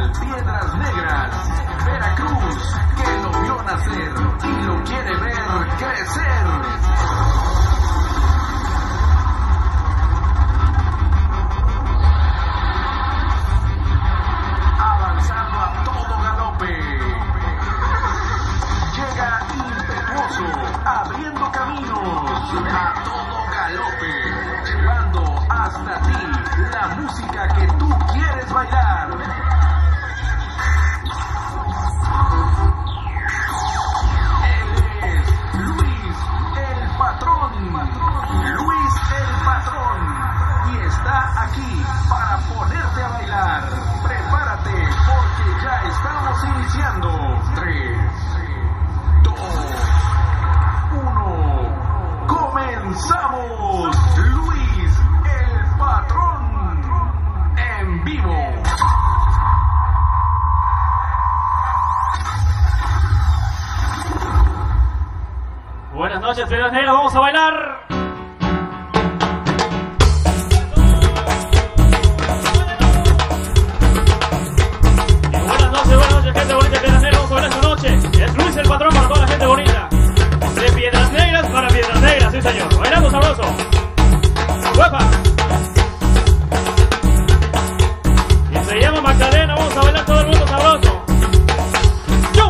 Nacional Piedras Negras, Veracruz, que lo vio nacer y lo quiere ver crecer. Avanzando a todo galope. Llega impetuoso, abriendo caminos a todo galope, llevando hasta ti la música que tú quieres bailar. Él es Luis el Patrón. Luis el Patrón. Y está aquí para ponerte a bailar. Prepárate porque ya estamos iniciando. 3, 2, 1. ¡Comenzamos! Luis el Patrón en vivo. Buenas noches, Piedras Negras, vamos a bailar. Buenas noches, gente bonita de Piedras Negras, vamos a bailar esta noche. Es Luis el Patrón para toda la gente bonita. De Piedras Negras para Piedras Negras, sí señor. Bailando sabroso. ¡Huepa! Y se llama Magdalena, vamos a bailar todo el mundo sabroso. ¡Yo!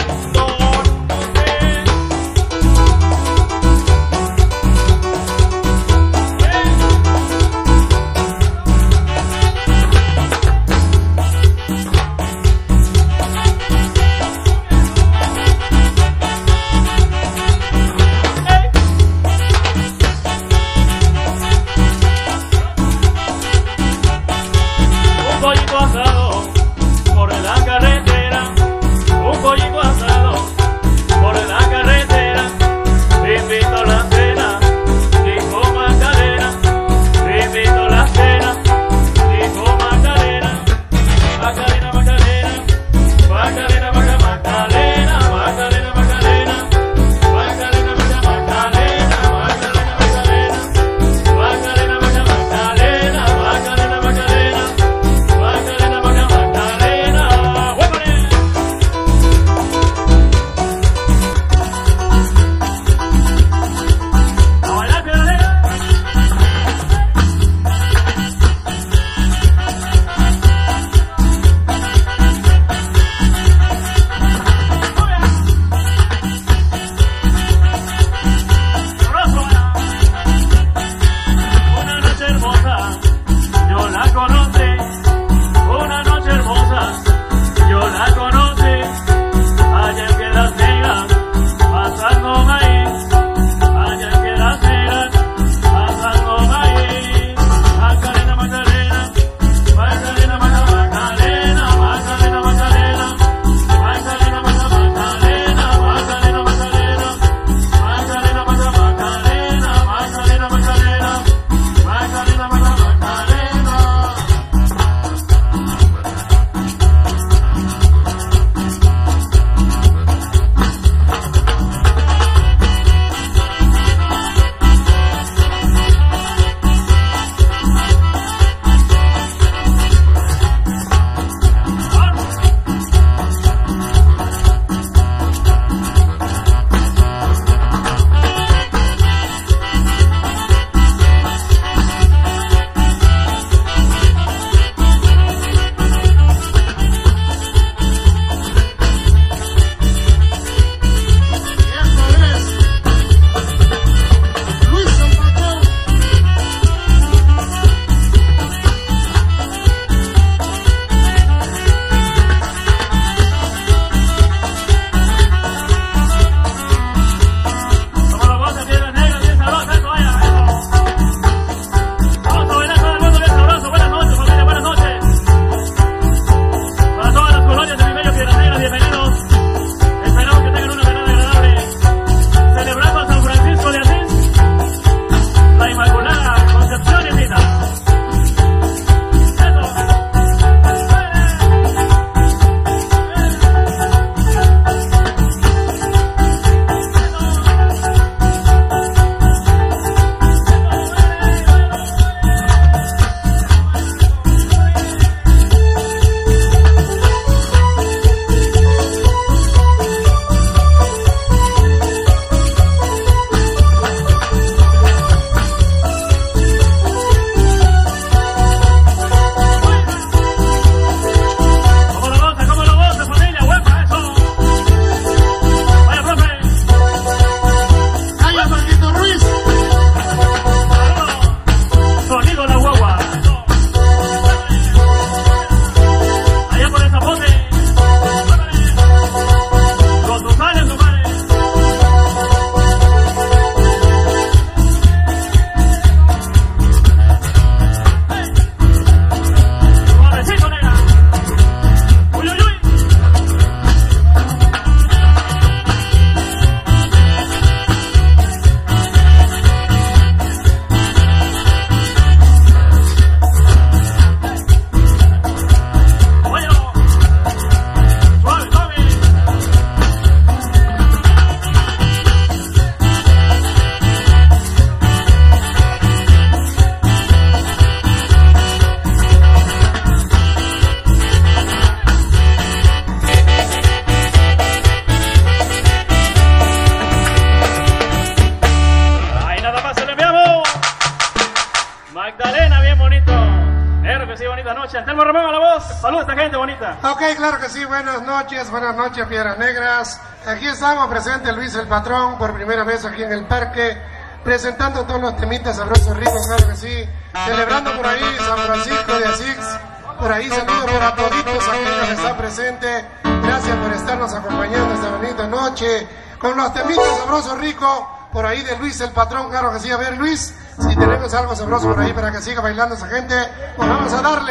Guillermo Ramón a la voz. Saluda a esta gente bonita. Ok, claro que sí. Buenas noches, Piedras Negras. Aquí estamos presente Luis el Patrón por primera vez aquí en el parque, presentando todos los temitas sabrosos ricos, claro que sí. Celebrando por ahí San Francisco de Asís. Por ahí saludo para toditos aquellos que están presentes. Gracias por estarnos acompañando esta bonita noche con los temitas sabrosos ricos por ahí de Luis el Patrón, claro que sí. A ver, Luis, si tenemos algo sabroso por ahí para que siga bailando esa gente, pues vamos a darle.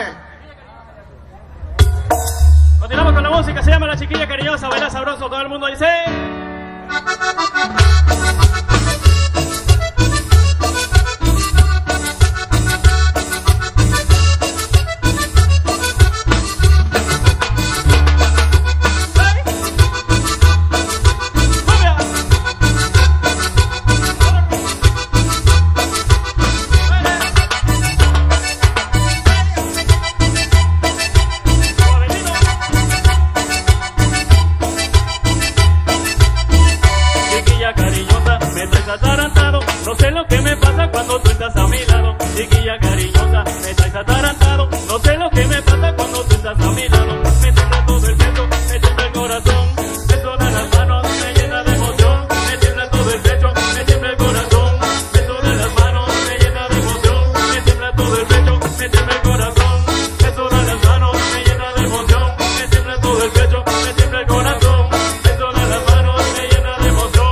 Continuamos con la música, se llama La Chiquilla Cariñosa, baila sabroso, todo el mundo dice. No sé lo que me pasa cuando tú estás a mi lado, chiquilla cariñosa, me traes atarantado. No sé lo que me pasa cuando tú estás a mi lado. Me tiembla todo el pecho, me tiembla el corazón, me sudan las manos, me llena de emoción. Me tiembla todo el pecho, me tiembla el corazón, me sudan las manos, me llena de emoción. Me tiembla todo el pecho, me tiembla el corazón, me sudan las manos, me llena de emoción. Me tiembla todo el pecho, me tiembla el corazón, me sudan las manos, me llena de emoción.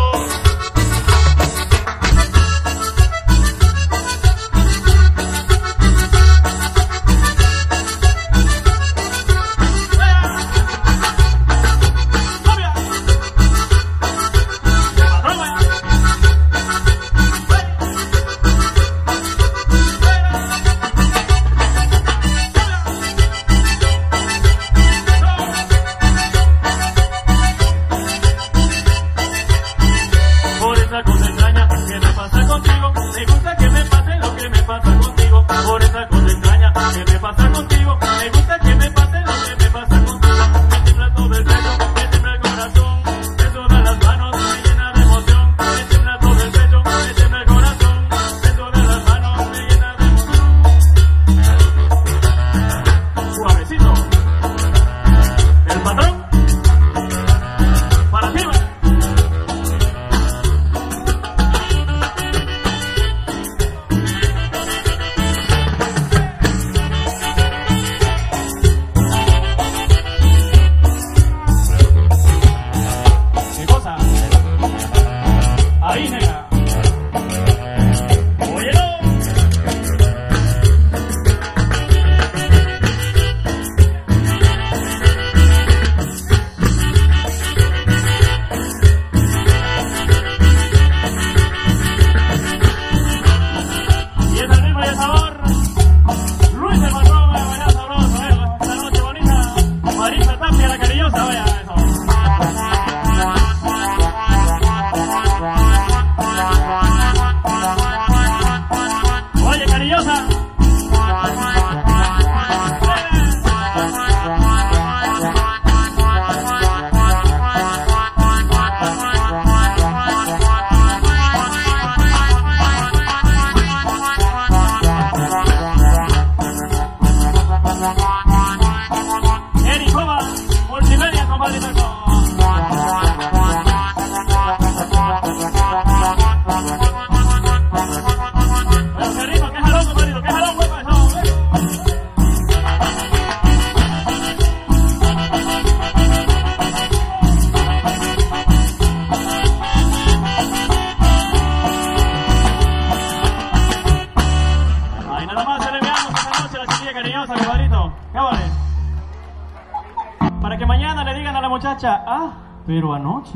Para que mañana le digan a la muchacha, ah, pero anoche.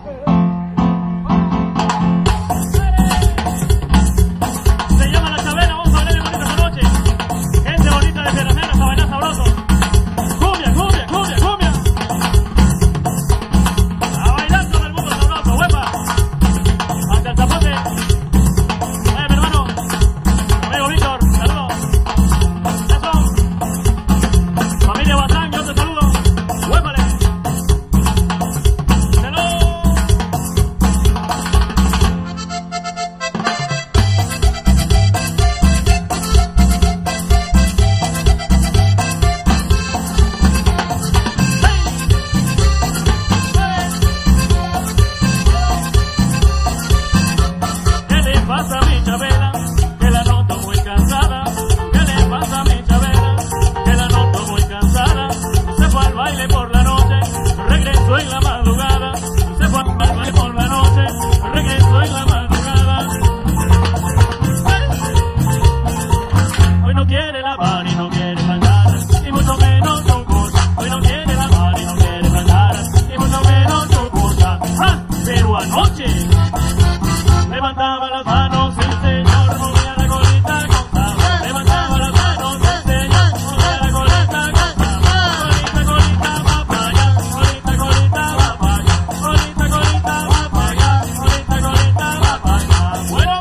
Se llama La Chavela, vamos a bailar bonita esta noche. Gente bonita de Piedras Negras a bailar sabroso. Cumbia, cumbia, cumbia, cumbia. A bailar todo el mundo sabroso, huepa. Hasta el zapote. Mi hermano, amigo Víctor, saludos. Eso. Familia Batán, yo te saludo. Huépale. Hello. regreso en la madrugada. Hoy no quiere lavar y no quiere planchar, y mucho menos su cursa. Hoy no quiere lavar y no quiere planchar, y mucho menos su cursa. ¡Ah! Pero anoche levantaba las manos el señor, movía la colita con sabor. Levantaba las manos el señor, movía la colita con sabor. Colita, colita, va para allá, colita, colita, va para allá, colita, colita, va para allá, colita, colita, va para allá. Bueno,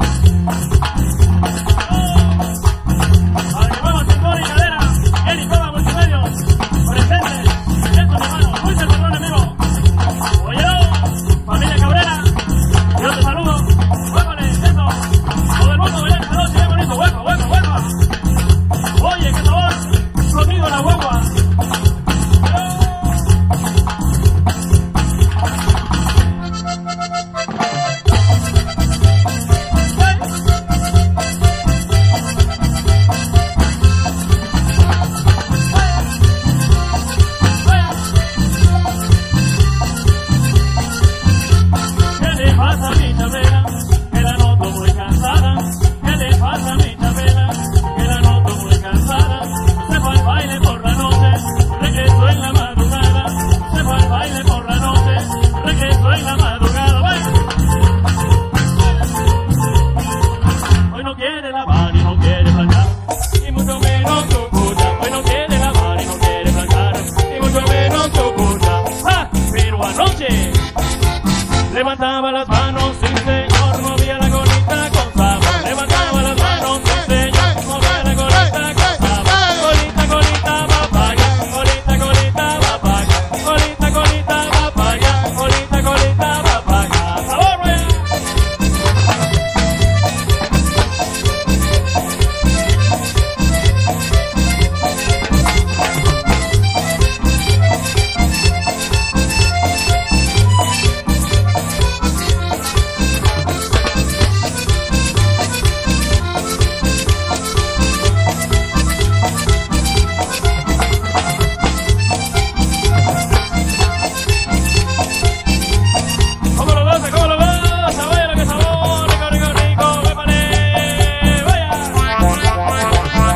para que mueva cintura y cadera, Eric Cova Multimedios, presente, esto mi hermano, muy cercano amigo. Oye, familia Cabrera, yo te saludo. Huévale, eso. Todo el mundo bailando esta noche, bien bonito. Hueco, hueco, hueco. Oye, qué sabor. Rodrigo la guagua. ¿Qué le pasa a mi Chabela? Que la noto muy cansada. ¿Qué le pasa a mi Chabela? Que la noto muy cansada. Se fue al baile por la noche, regresó en la madrugada. Se fue al baile por la noche, regresó en la madrugada. ¡Vaya! Hoy no quiere lavar y no quiere planchar, y mucho menos su cursa. Hoy no quiere lavar y no quiere planchar, y mucho menos su cursa. ¡Ah! Pero anoche levantaba las manos el señor, movía la colita con sabor. Levantaba las manos el señor, movía la colita con sabor. Colita, colita, va para allá, colita, colita, va para allá, colita, colita, va para allá, colita, colita, va para allá. ¡Sabor, güey! ¿Cómo lo goza? ¿Cómo lo goza? Vaya lo que sabor, rico, rico, rico, vépale, vaya.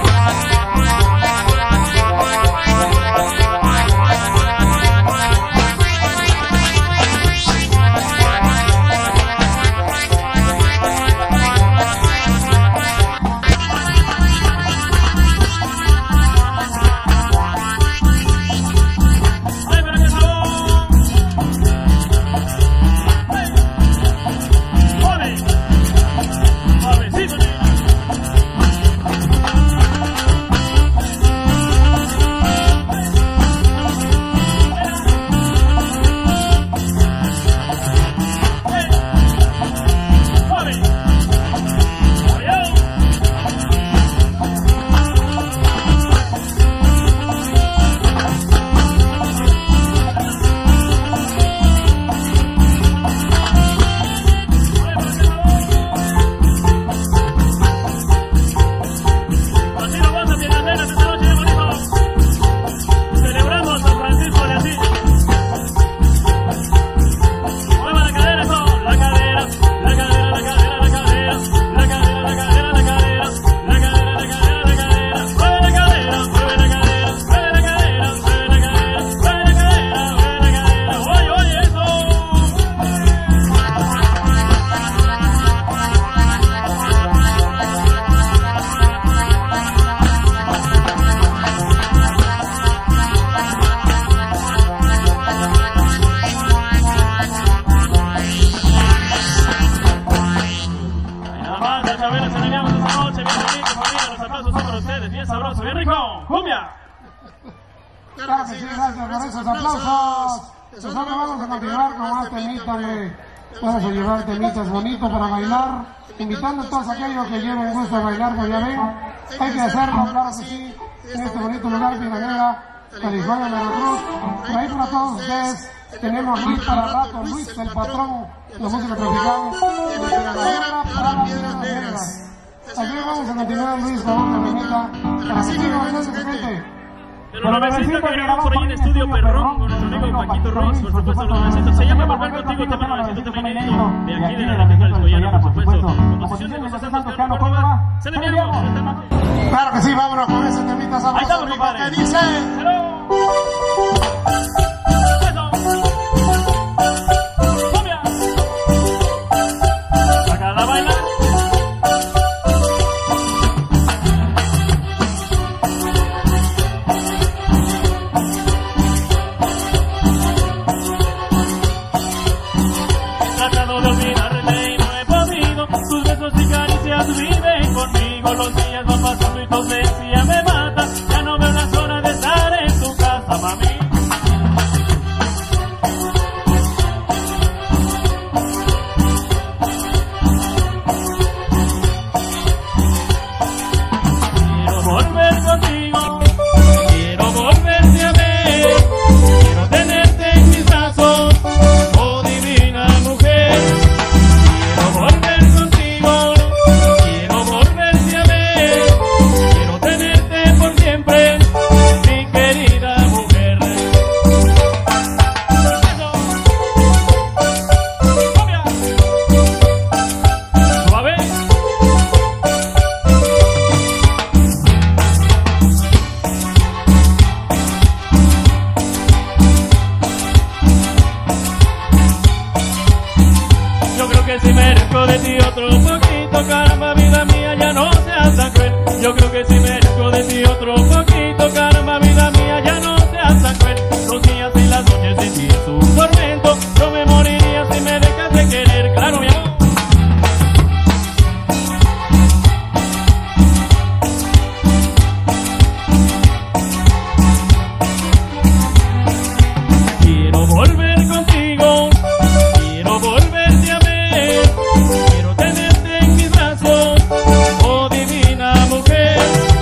Ay, pero qué sabor. ¡Ole! Suavecito, nena. ¡Ole! ¡Oye! Así lo vas a Piedras Negras esta noche, bien bonito. Celebrando a San Francisco de Asís. Mueva la cadera, eso. La cadera, la cadera, la cadera, la cadera. La cadera, la cadera, la cadera. La cadera, la cadera, la cadera. Mueve la cadera, mueve la cadera. Mueve la cadera, mueve la cadera. Mueve la cadera, mueve la cadera. Oye, oye, eso. Nada más, la Chabela, celebramos esta noche, bien bonito, familia, los aplausos son para ustedes, bien sabroso, bien rico, cumbia. Claro que sí, gracias por esos aplausos. Nosotros vamos a continuar con más temitas, hombre. Vamos a llevar temitas bonitos para bailar, invitando a todos aquellos que lleven gusto a bailar, pues ya ven, hay que hacerlo, claro que sí, en este bonito lugar, Piedras Negras, California, Veracruz. Por ahí para todos ustedes tenemos Luis para rato, Luis el patrón, la música tropical, para Piedras Negras. Aquí vamos a continuar, Luis, con una temita para seguir bailando, gente. Pero nuevecito que grabamos por ahí en Estudio Perrón con nuestro amigo Paquito Ruiz, por supuesto, lo nuevecito se llama Volver Contigo, tema nuevecito también inédito, de aquí de la República del Escollana, por supuesto. Composición de José Santos Cano Córdoba. Se le enviamos. Claro que sí, vámonos con ese temita sabroso rico que dice. Tratado de olvidarme y no he podido. Tus besos y caricias viven conmigo. Los días van pasando y tu ausencia me mata. Ya no veo las horas de estar en tu casa, mami. Quiero volver contigo, quiero volverte a ver, quiero tenerte en mis brazos, oh divina mujer. Quiero volver contigo, quiero volverte a ver, quiero tenerte por siempre, mi querida mujer. Eso. Cumbia. Suave. Yo creo que si merezco de ti otro poquito, caramba, vida mía, ya no seas tan cruel. Yo creo que si merezco de ti otro poquito, caramba, vida mía, ya no seas tan cruel. Los días y las noches sin ti es un tormento. Yo me moriría si me dejas de querer, claro, mi amor. Quiero volver contigo, quiero volverte a ver, quiero tenerte en mis brazos, oh divina mujer.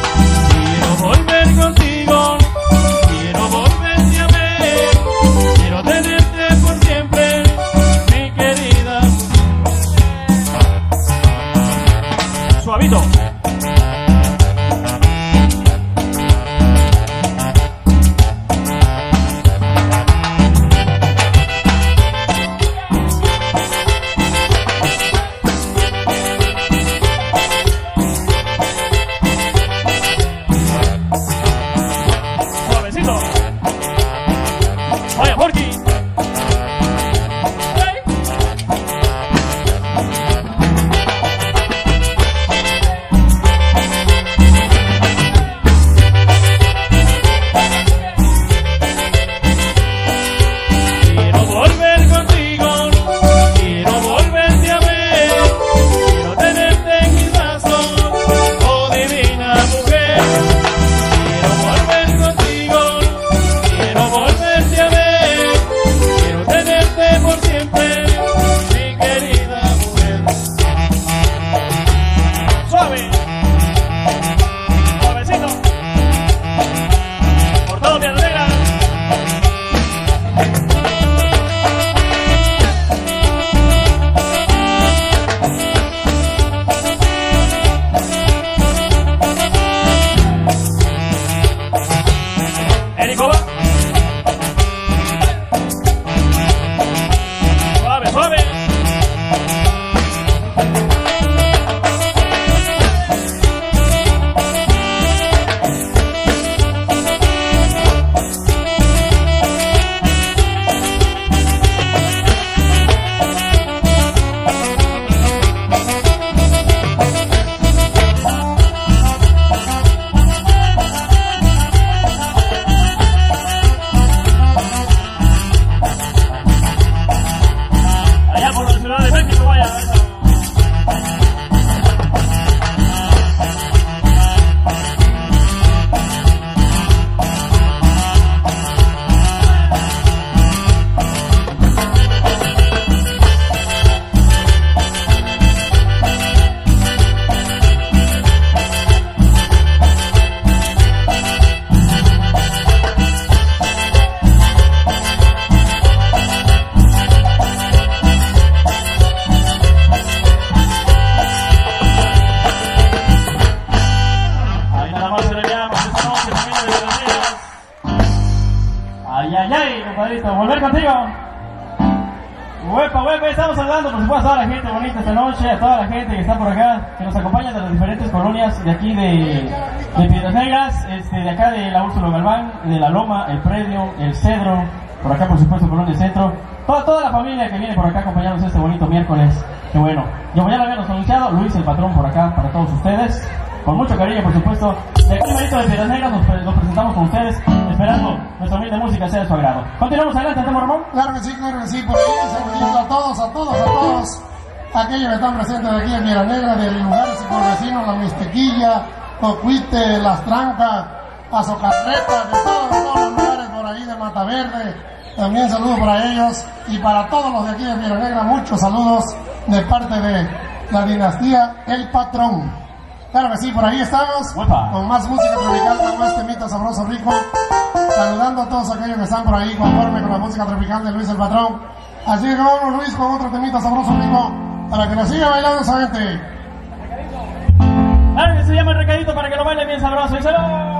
listo. ¿Volver contigo? Huepa, estamos saludando por supuesto a toda la gente bonita esta noche, a toda la gente que está por acá, que nos acompaña de las diferentes colonias de aquí de Piedras Negras, de acá de la Úrsula Galván, de la Loma, el Predio, el Cedro, por acá por supuesto Colonia Centro, toda la familia que viene por acá acompañándonos este bonito miércoles. Qué bueno. Y como ya lo habíamos anunciado, Luis el Patrón por acá para todos ustedes, con mucho cariño por supuesto. De aquí bonito de Piedras Negras nos presentamos con ustedes, esperando nuestra humilde música sea de su agrado. Continuamos adelante, ¿estamos, Ramón? Claro que sí, por ahí saludiendo a todos aquellos que están presentes de aquí en Piedras Negras, de lugares y por vecinos, La Mixtequilla, Cocuite, Las Trancas, Azocarreta, de todos los lugares por ahí de Mata Verde. También saludos para ellos y para todos los de aquí de Piedras Negras, muchos saludos de parte de la dinastía El Patrón. Claro que sí, por ahí estamos, con más música tropical, con más temitas sabroso rico, saludando a todos aquellos que están por ahí conforme con la música tropical de Luis el Patrón. Así que vamos, Luis, con otro temita sabroso rico, para que nos siga bailando esa gente. Claro que se llama el recadito para que lo baile bien sabroso, y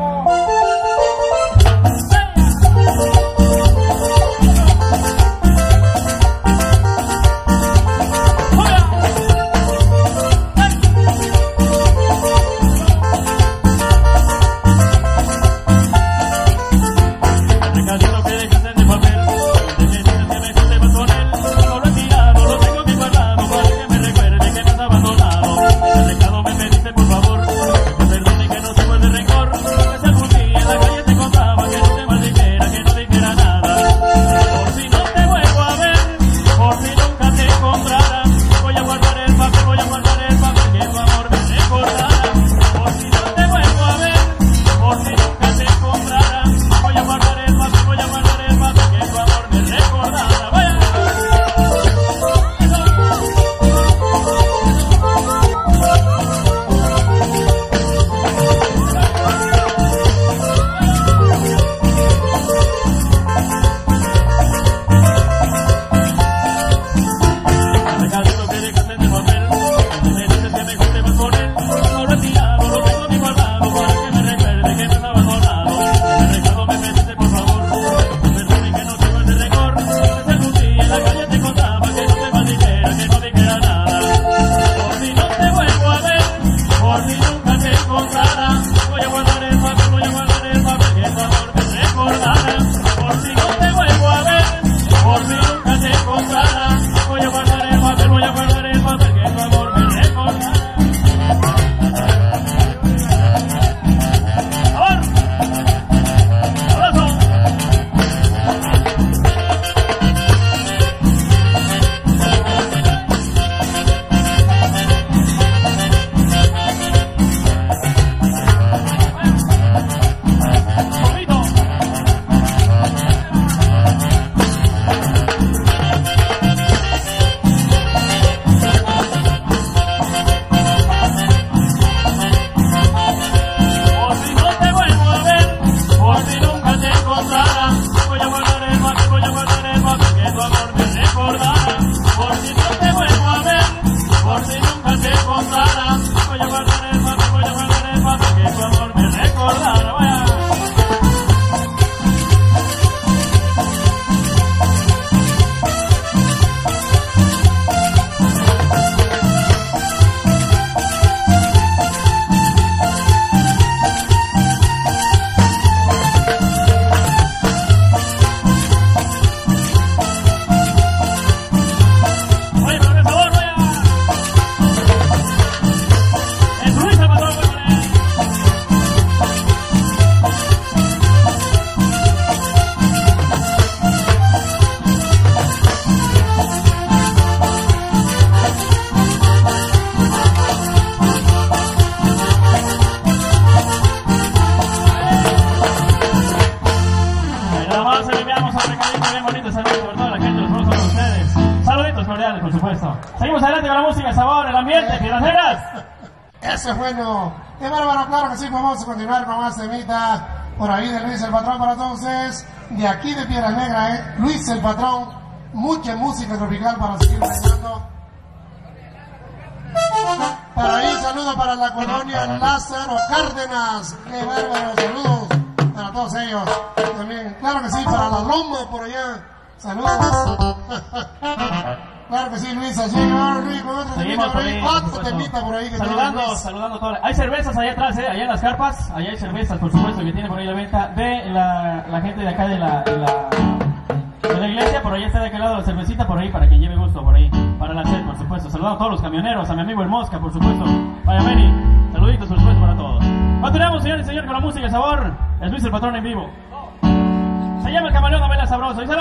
seguimos adelante con la música, el sabor, el ambiente, Piedras Negras. Eso es bueno. Qué bárbaro, claro que sí, vamos a continuar con más temitas por ahí de Luis el Patrón para todos ustedes. De aquí de Piedras Negras, Luis el Patrón, mucha música tropical para seguir bailando. Para ahí, saludos para la colonia Lázaro Cárdenas. Qué bárbaro, saludos para todos. todos ellos. También, claro que sí, para la Loma por allá. Saludos. Claro que sí, Luis, así, Luis, otro temita por ahí. Saludando a todos. Hay cervezas allá atrás, allá en las carpas. Allá hay cervezas, por supuesto, que tiene por ahí la venta de la gente de acá de la iglesia. Por allá está de aquel lado la cervecita, por ahí, para quien lleve gusto, por ahí. Para la sed, por supuesto. Saludando a todos los camioneros, a mi amigo El Mosca, por supuesto. Vaya Mary, saluditos, por supuesto, para todos. Continuamos, señores y señores, con la música y sabor. Es Luis el Patrón en vivo. Se llama El Camaleón, a Vela Sabroso. ¡Díselo!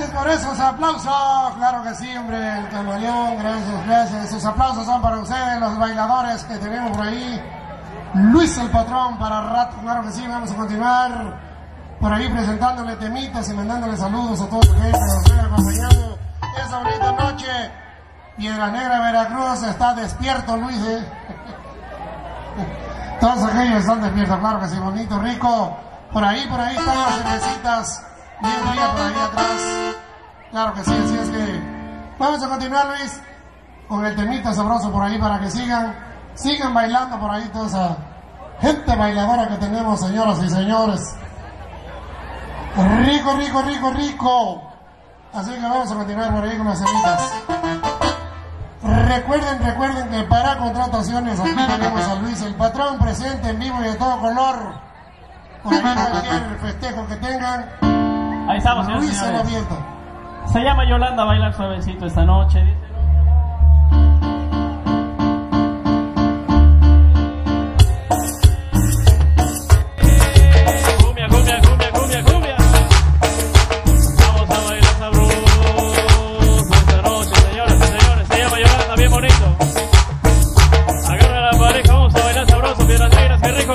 Gracias por esos aplausos, claro que sí, hombre, el camaleón, gracias, gracias. Esos aplausos son para ustedes, los bailadores que tenemos por ahí. Luis el Patrón para rato, claro que sí, vamos a continuar por ahí presentándole temitas y mandándole saludos a toda la gente que nos viene acompañando esta bonita noche. Piedra Negra, Veracruz, está despierto Luis, Todos aquellos están despiertos, claro que sí, bonito, rico. Por ahí están las cervecitas. Bien fría por ahí atrás. Claro que sí, así es que vamos a continuar, Luis, con el temita sabroso por ahí para que sigan bailando por ahí toda esa gente bailadora que tenemos, señoras y señores. Rico, rico, rico, rico. Así que vamos a continuar por ahí con las temitas. Recuerden que para contrataciones aquí tenemos a Luis el Patrón presente en vivo y de todo color. Por ahí cualquier festejo que tengan. Ahí estamos, señores. Luis el Aviento. Se llama Yolanda, bailar suavecito esta noche. Cumbia, cumbia, cumbia, cumbia, cumbia. Vamos a bailar sabroso esta noche, señoras y señores. Se llama Yolanda, bien bonito. Agarra la pareja, vamos a bailar sabroso, Piedras Negras, qué rico.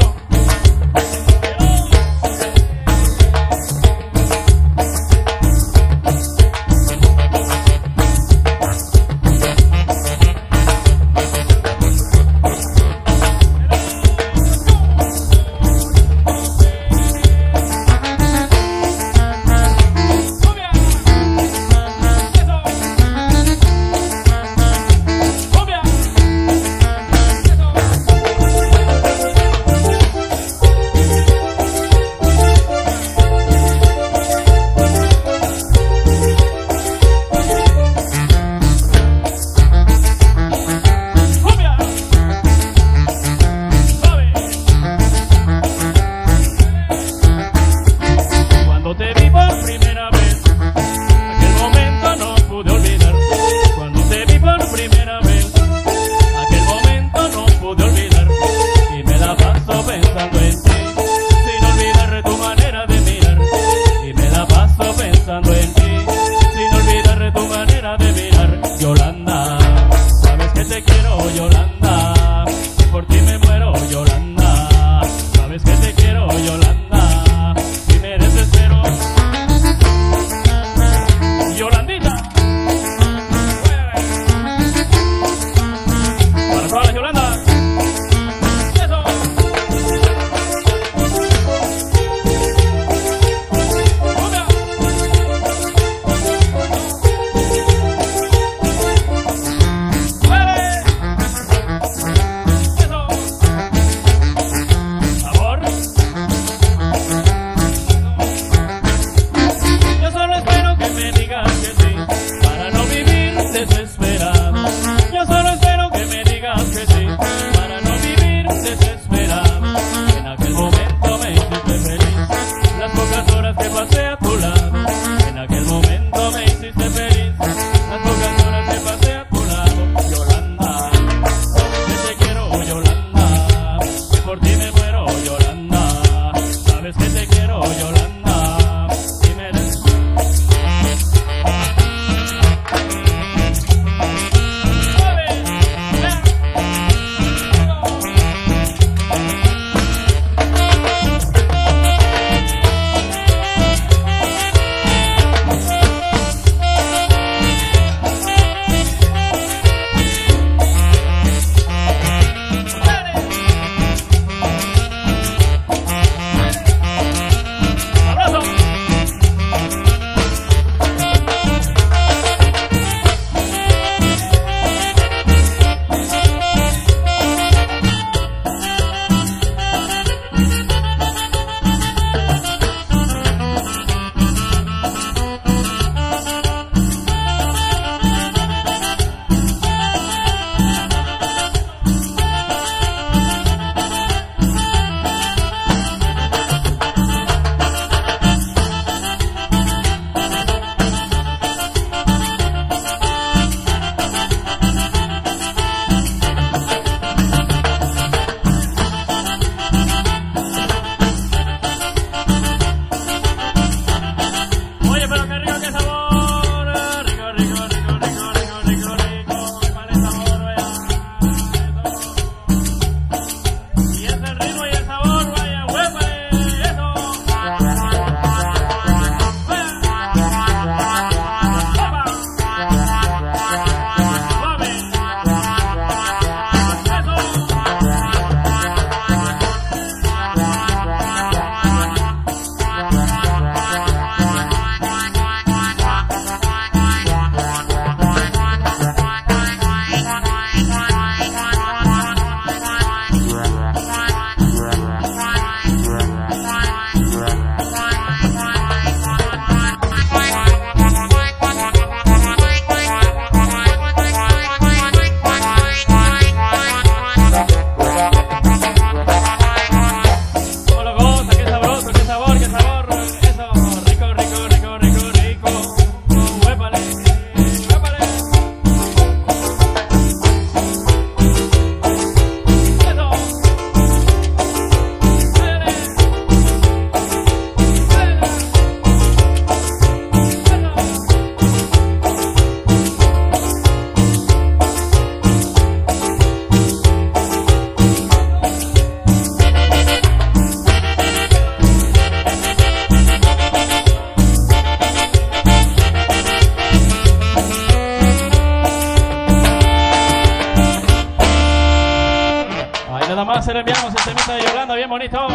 Nada más se le enviamos el temita de Yolanda, bien bonito.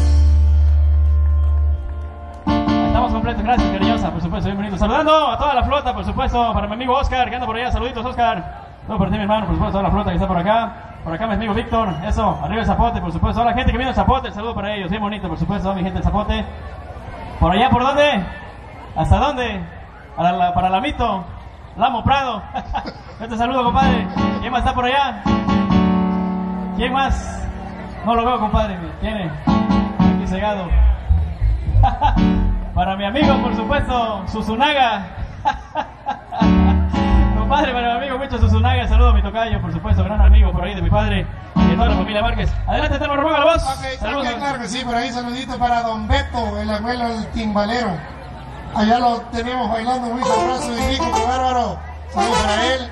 Estamos completos, gracias cariñosa, por supuesto, bien bonito. Saludando a toda la flota, por supuesto, para mi amigo Oscar, que anda por allá, saluditos Oscar. Todo por ti mi hermano, por supuesto, toda la flota que está por acá mi amigo Víctor, eso, arriba el Zapote, por supuesto, toda la gente que viene al Zapote, el saludo para ellos, bien bonito, por supuesto, toda mi gente del Zapote. Por allá, ¿por dónde? ¿Hasta dónde? Para Lamito, Lamo Prado. Yo te saludo, compadre. ¿Quién más está por allá? ¿Quién más? No lo veo, compadre. ¿Quién es? Aquí cegado. Para mi amigo, por supuesto, Susunaga. Compadre, para mi amigo Micho Susunaga, saludo a mi tocayo, por supuesto, gran amigo por ahí de mi padre y de toda la familia Márquez. Adelante, te lo ruego a la voz. Saludos. Okay, claro que sí, por ahí saludito para Don Beto, el abuelo del timbalero. Allá lo tenemos bailando muy sabroso y rico, qué bárbaro. Saludos para él.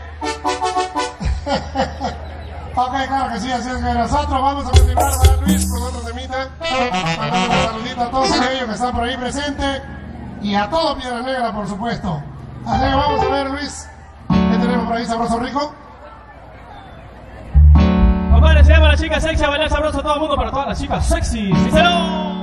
Ok, claro que sí, así es que nosotros vamos a continuar para Luis con otro temita. Mandando un saludito a todos aquellos que están por ahí presentes y a todo Piedra Negra, por supuesto. Así que vamos a ver, Luis, ¿qué tenemos por ahí sabroso rico? Compadre, se llama la chica sexy a bailar sabroso a todo el mundo, para todas las chicas sexy. ¡Sincero!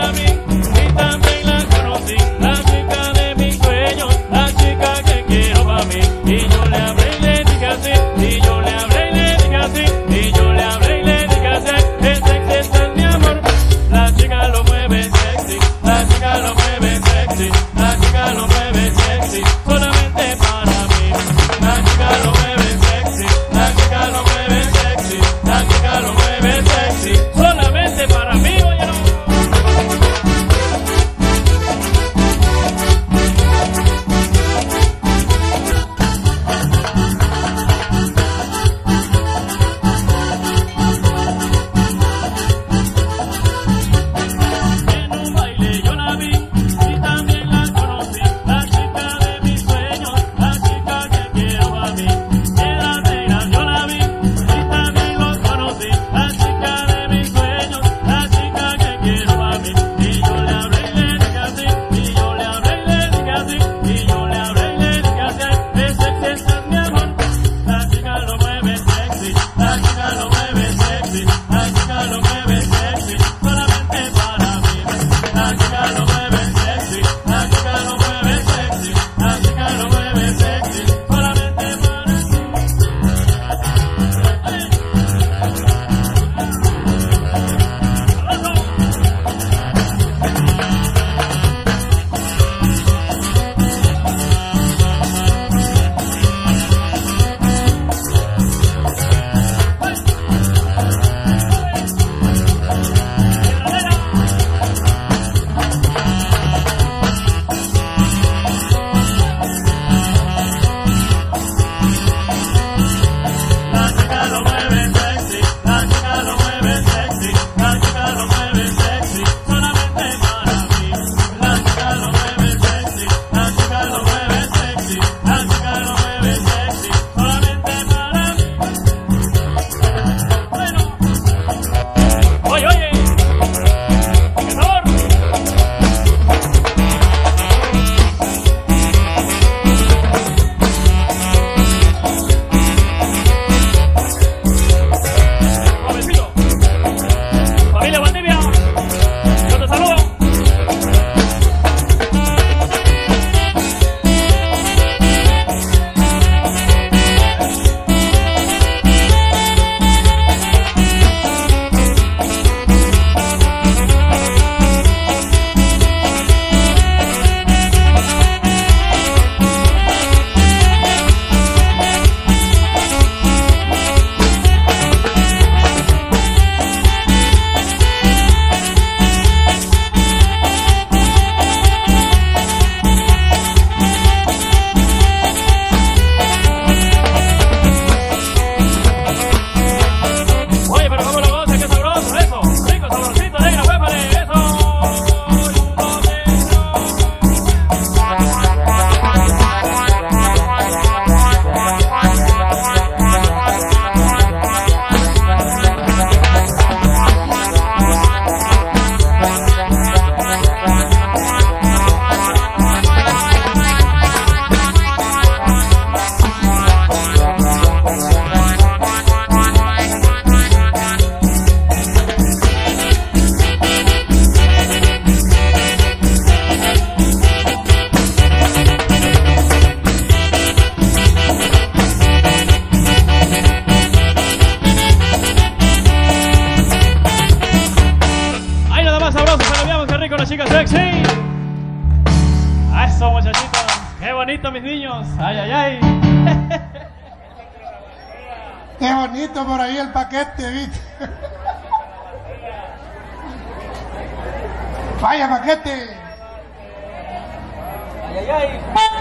Quiero saludamos, qué rico, las chicas sexy. A eso, muchachitos. Qué bonito, mis niños. Ay, ay, ay. Qué bonito por ahí el paquete, ¿viste? Vaya paquete. Ay, ay, ay.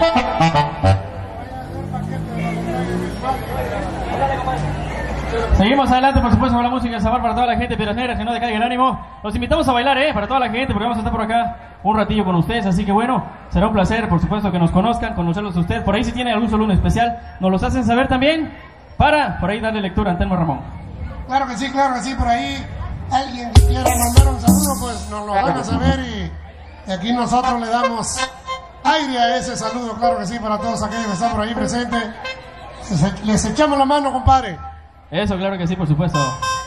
Seguimos adelante, por supuesto, con la música del sabor para toda la gente, Piedras Negras, que no decaiga el ánimo. Los invitamos a bailar, para toda la gente, porque vamos a estar por acá un ratillo con ustedes. Así que bueno, será un placer, por supuesto, que nos conozcan, conocerlos a ustedes. Por ahí, si tienen algún saludo especial, nos los hacen saber también, para por ahí darle lectura a Antelmo Ramón. Claro que sí, por ahí alguien que quiera mandar un saludo, pues nos lo van a saber y aquí nosotros le damos aire a ese saludo, claro que sí, para todos aquellos que están por ahí presentes. Les echamos la mano, compadre. Eso, claro que sí, por supuesto.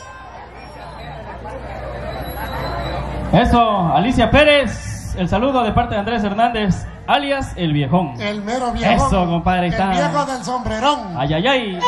Eso, Alicia Pérez, el saludo de parte de Andrés Hernández, alias El Viejón. El mero viejón. Eso, compadre, está. El viejo del sombrerón. Ay, ay, ay.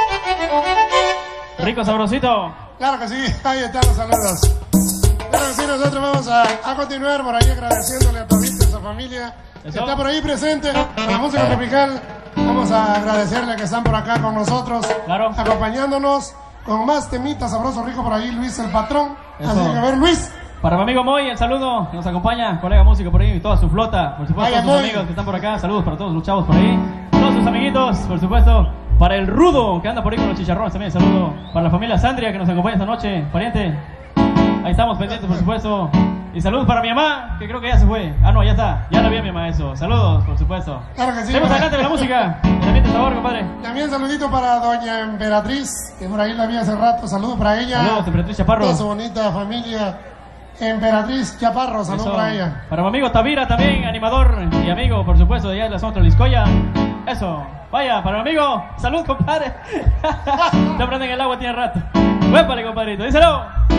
Rico, sabrosito. Claro que sí, ahí están los saludos. Claro que sí, nosotros vamos a continuar por ahí agradeciéndole a Tobito y a su familia que está por ahí presente con la música tropical. Vamos a agradecerle que están por acá con nosotros, claro, acompañándonos con más temitas sabrosos, rico por ahí, Luis el Patrón. Eso. Así que a ver, Luis. Para mi amigo Moy, el saludo, nos acompaña, colega músico por ahí y toda su flota, por supuesto, todos sus amigos que están por acá, saludos para todos los chavos por ahí, todos sus amiguitos, por supuesto, para el Rudo, que anda por ahí con los chicharrones también, saludo para la familia Sandria, que nos acompaña esta noche, pariente, ahí estamos pendientes, por supuesto, y saludos para mi mamá, que creo que ya se fue, no, ya está, ya la vi a mi mamá, eso, saludos, por supuesto. Claro que sí. Seguimos adelante con la música, el ambiente de sabor, compadre. También saludito para doña Emperatriz, que por ahí la vi hace rato, saludos para ella. Saludos, Emperatriz Chaparro. Toda su bonita familia. Emperatriz Chaparro, saludos para ella. Para mi amigo Tavira también, animador y amigo, por supuesto, de allá de la zona Tliscoya. Eso, vaya, para mi amigo, salud, compadre. Te prenden el agua, tiene rato. Huépale, compadrito, díselo.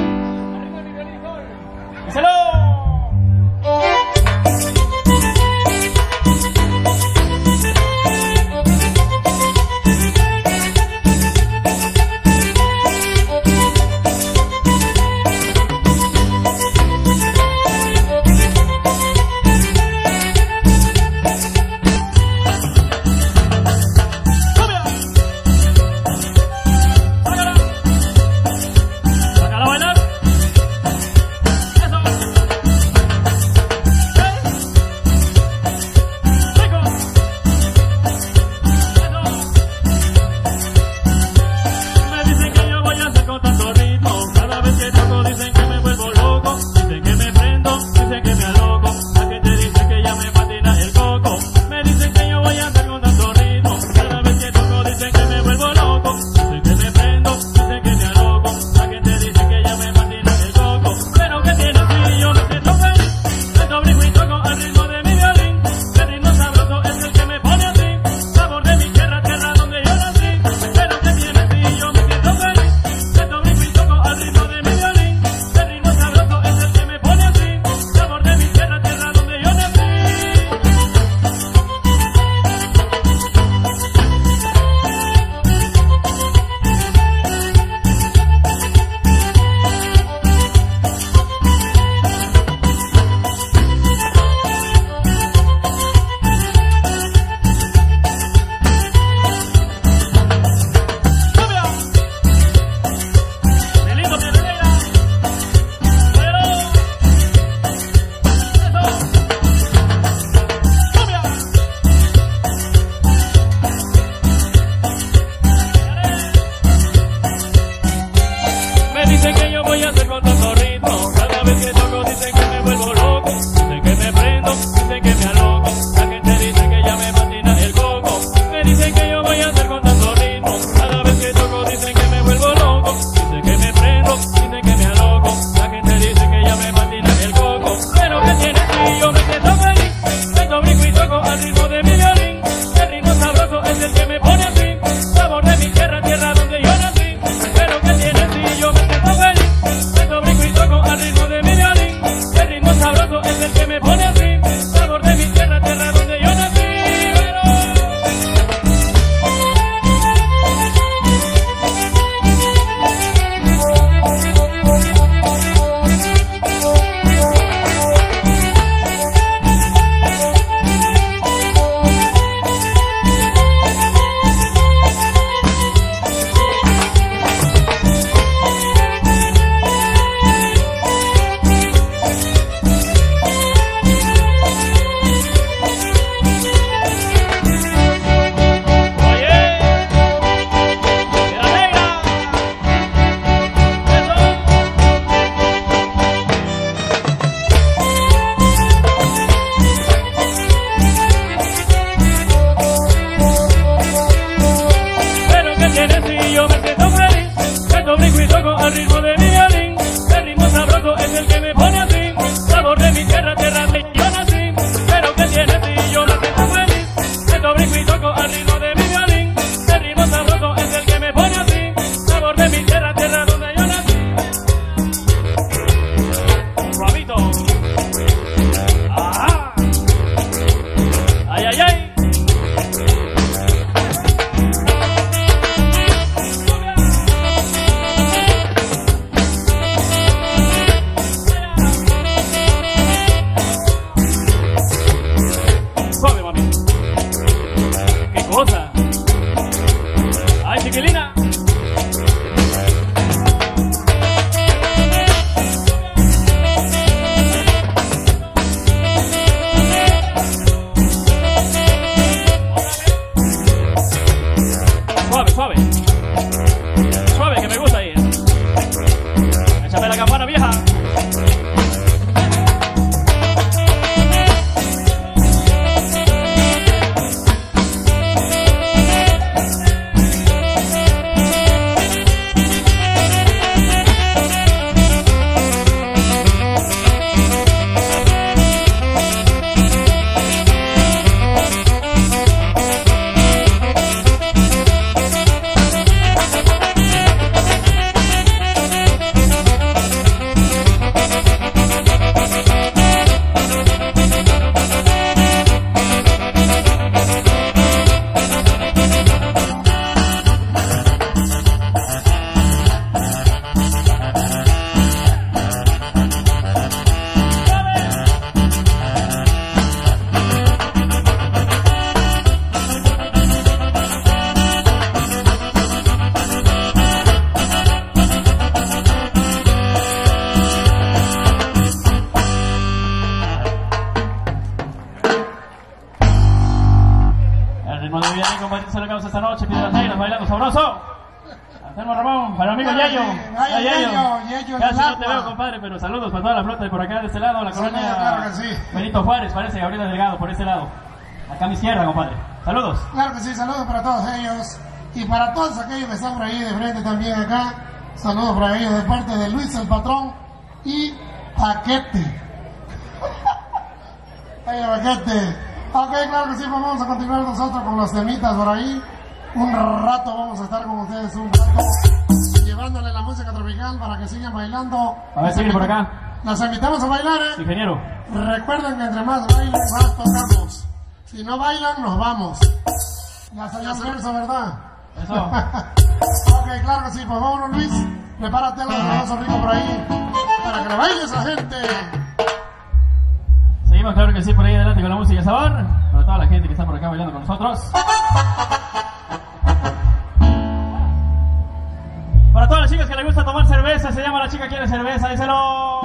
Díselo. Sácala a bailar. Eso. Muy bien, compadre, celebramos esta noche, Piedras Negras, bailando sabroso. Anselmo Ramón, para mi amigo Yayo. Yayo, casi no te veo, compadre, pero saludos para toda la flota de por acá, de este lado, la colonia claro que sí. Benito Juárez, parece, Gabriel Delgado, por este lado. Acá a mi izquierda, compadre. Saludos. Claro que sí, saludos para todos ellos. Y para todos aquellos que están por ahí de frente también acá. Saludos para ellos de parte de Luis el Patrón y Paquete. Ay, Paquete. Ok, claro que sí, pues vamos a continuar nosotros con los temitas por ahí. Un rato vamos a estar con ustedes, un rato, llevándole la música tropical para que sigan bailando. A ver, sigue por acá. Las invitamos a bailar, Ingeniero. Recuerden que entre más bailen, más tocamos. Si no bailan, nos vamos. Ya salió el verso, ¿verdad? Eso. Ok, claro que sí, pues vámonos, Luis. Prepárate el sabroso rico por ahí, para que lo baile esa gente. Seguimos, claro que sí, por ahí adelante con la música sabor. Para toda la gente que está por acá bailando con nosotros. Para todas las chicas que les gusta tomar cerveza, se llama La Chica Quiere Cerveza, díselo.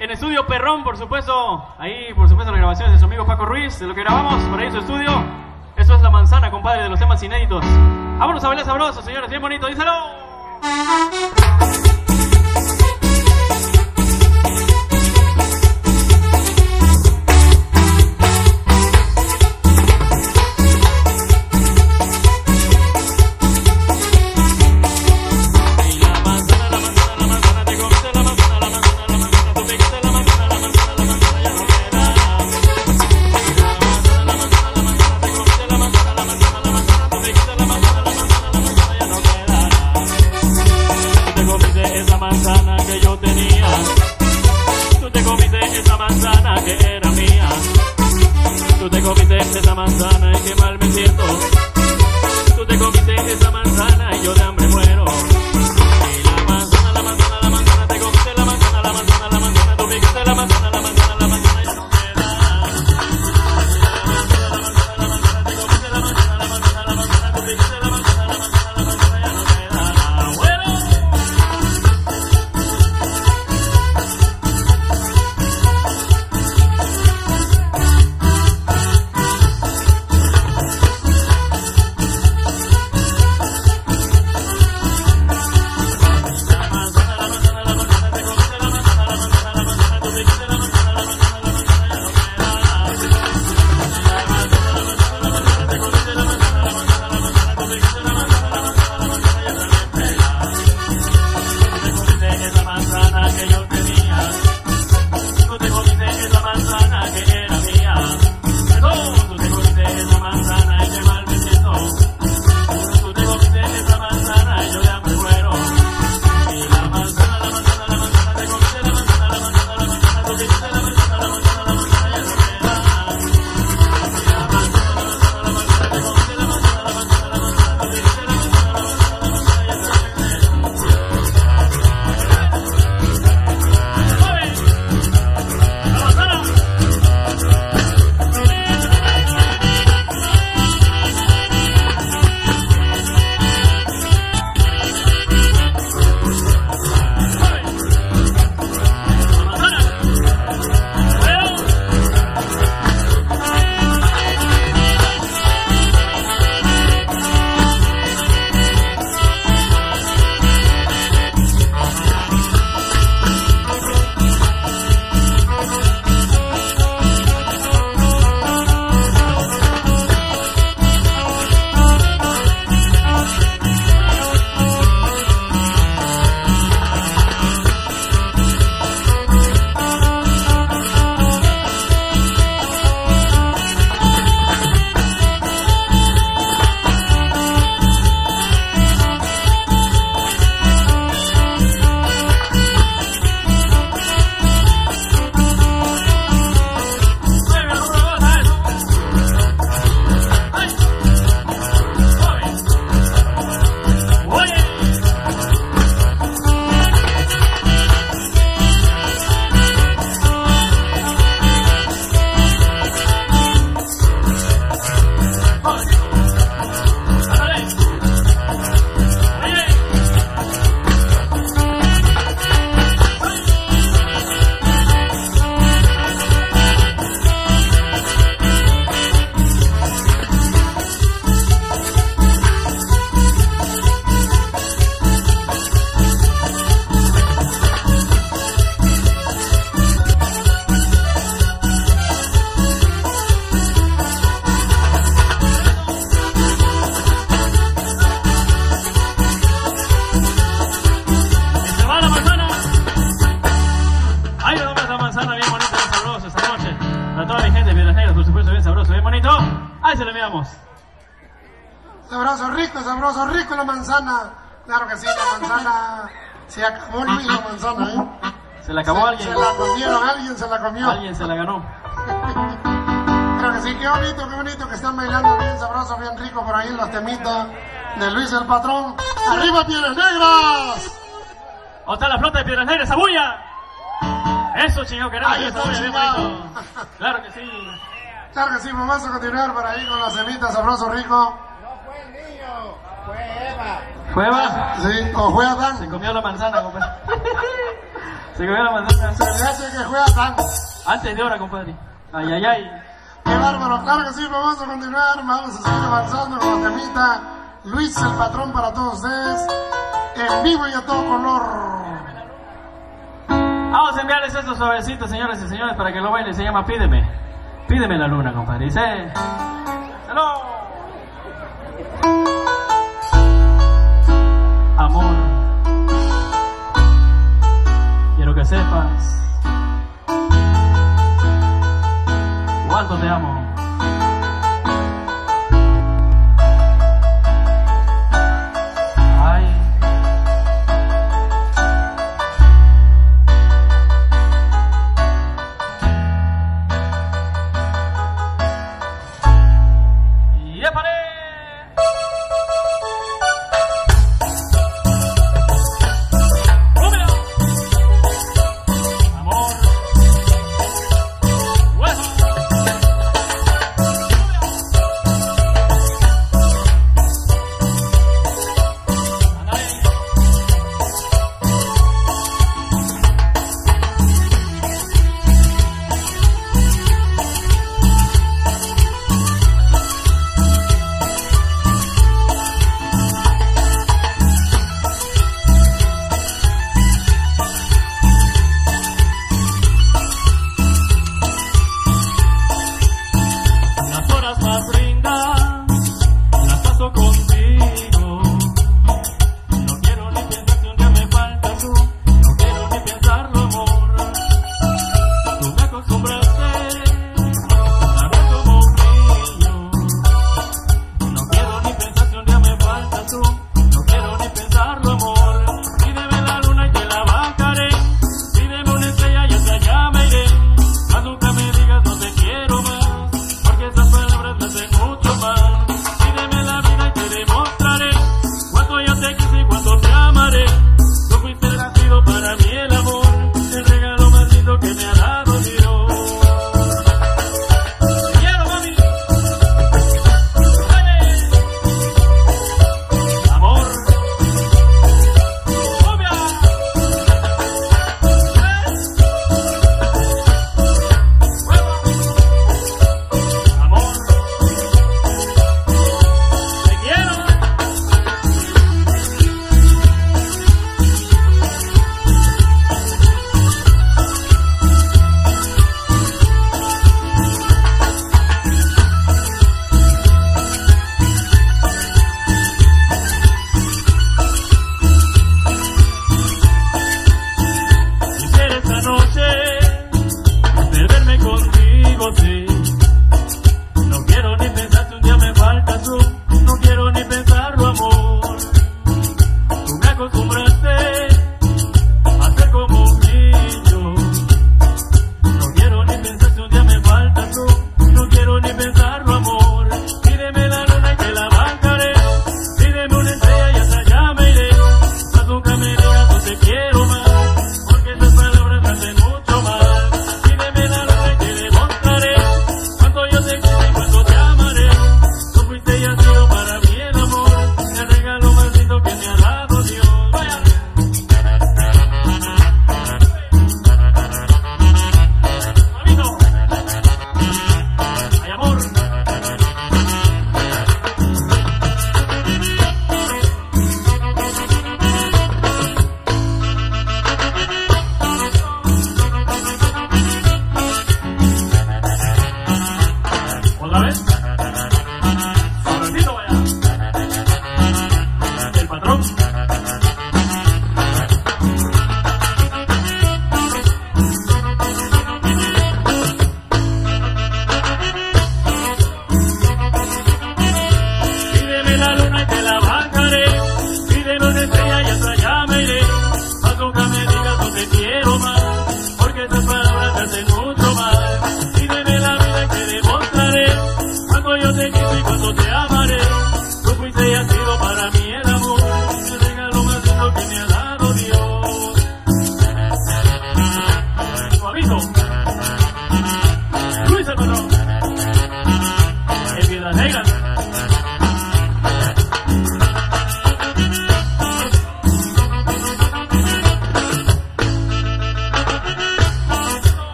en Estudio Perrón, por supuesto. Ahí, por supuesto, las grabaciones de su amigo Paco Ruiz, de lo que grabamos por ahí en su estudio. Eso es La Manzana, compadre, de los temas inéditos. Vámonos a bailar sabroso, señores, bien bonito, díselo. Esa manzana y qué mal me siento. Tú te comiste esa manzana y yo de hambre muero. Y la manzana, la manzana, la manzana, te comiste la manzana, la manzana, la manzana, tú me comiste la manzana, la manzana, la manzana, ya no queda. La manzana, te comiste la manzana, la manzana, la manzana, tú me comiste la manzana, la manzana, la manzana, ya no queda. Bueno. Sabroso, rico la manzana. Claro que sí, la manzana. Se acabó Luis la manzana, ¿eh? ¿Se la acabó alguien? Se la comieron, alguien se la comió. Alguien se la ganó. Claro que sí, qué bonito que están bailando bien sabroso, bien rico por ahí en los temitas de Luis el Patrón. ¡Arriba Piedras Negras! ¿Dónde está la flota de Piedras Negras? ¡Abuya! Eso, chingado, queremos. Ahí está, chingado. Claro que sí. Claro que sí, pues vamos a continuar por ahí con las temitas sabroso, rico. ¿Fue Eva? Sí, o fue Adán. Se comió la manzana, compadre. Se cogió la manzana. Se le hace que juega tan. Antes de hora, compadre. Ay, ay, ay. Qué bárbaro, claro que sí, vamos a continuar, vamos a seguir avanzando con la temita Luis el Patrón para todos ustedes, en vivo y a todo color. Vamos a enviarles estos suavecitos, señores y señores, para que lo bailen. Se llama Pídeme. Pídeme la luna, compadre. Dice... ¡Hello! Amor, quiero que sepas cuánto te amo. Ay, y épale.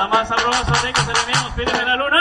La más sabrosa de que se le pídeme la luna.